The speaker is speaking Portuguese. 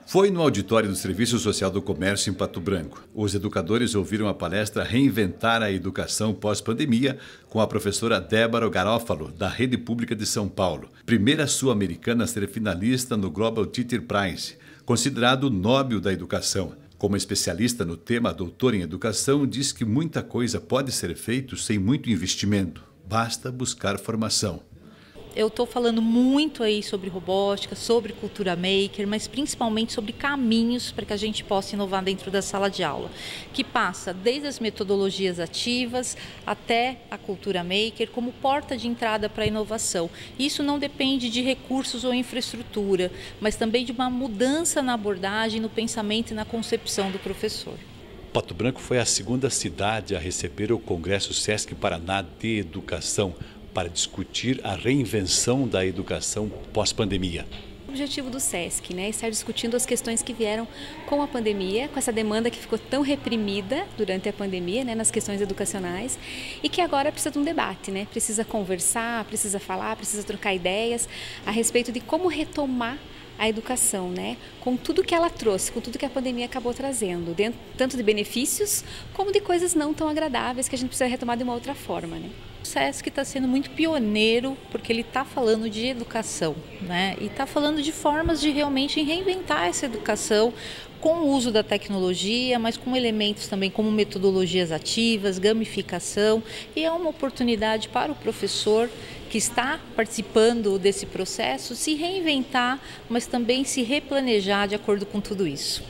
Foi no auditório do Serviço Social do Comércio em Pato Branco. Os educadores ouviram a palestra Reinventar a Educação Pós-Pandemia com a professora Débora Garófalo, da Rede Pública de São Paulo, primeira sul-americana a ser finalista no Global Teacher Prize, considerado o Nobel da Educação. Como especialista no tema, a doutora em Educação diz que muita coisa pode ser feita sem muito investimento. Basta buscar formação. Eu estou falando muito aí sobre robótica, sobre cultura maker, mas principalmente sobre caminhos para que a gente possa inovar dentro da sala de aula, que passa desde as metodologias ativas até a cultura maker como porta de entrada para a inovação. Isso não depende de recursos ou infraestrutura, mas também de uma mudança na abordagem, no pensamento e na concepção do professor. Pato Branco foi a segunda cidade a receber o Congresso Sesc Paraná de Educação, para discutir a reinvenção da educação pós-pandemia. O objetivo do SESC, é estar discutindo as questões que vieram com a pandemia, com essa demanda que ficou tão reprimida durante a pandemia, nas questões educacionais, e que agora precisa de um debate, precisa conversar, precisa falar, precisa trocar ideias a respeito de como retomar a educação, com tudo que ela trouxe, com tudo que a pandemia acabou trazendo, tanto de benefícios como de coisas não tão agradáveis que a gente precisa retomar de uma outra forma. O SESC está sendo muito pioneiro porque ele está falando de educação, e está falando de formas de realmente reinventar essa educação com o uso da tecnologia, mas com elementos também como metodologias ativas, gamificação, e é uma oportunidade para o professor que está participando desse processo se reinventar, mas também se replanejar de acordo com tudo isso.